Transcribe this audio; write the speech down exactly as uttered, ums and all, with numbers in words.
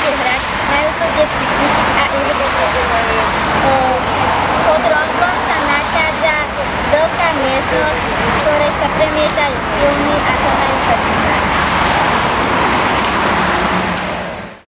môžu hrať, majú tu detský kútik a ihrisko. Pod rondlom sa nachádza veľká miestnosť, v ktorej sa premietajú filmy a konajú festivaly.